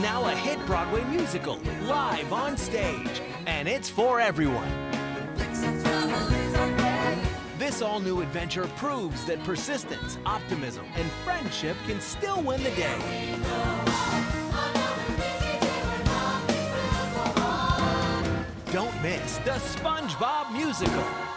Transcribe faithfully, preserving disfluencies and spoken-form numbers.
now a hit Broadway musical, live on stage, and it's for everyone. This all-new adventure proves that persistence, optimism, and friendship can still win the day. Don't miss the SpongeBob Musical.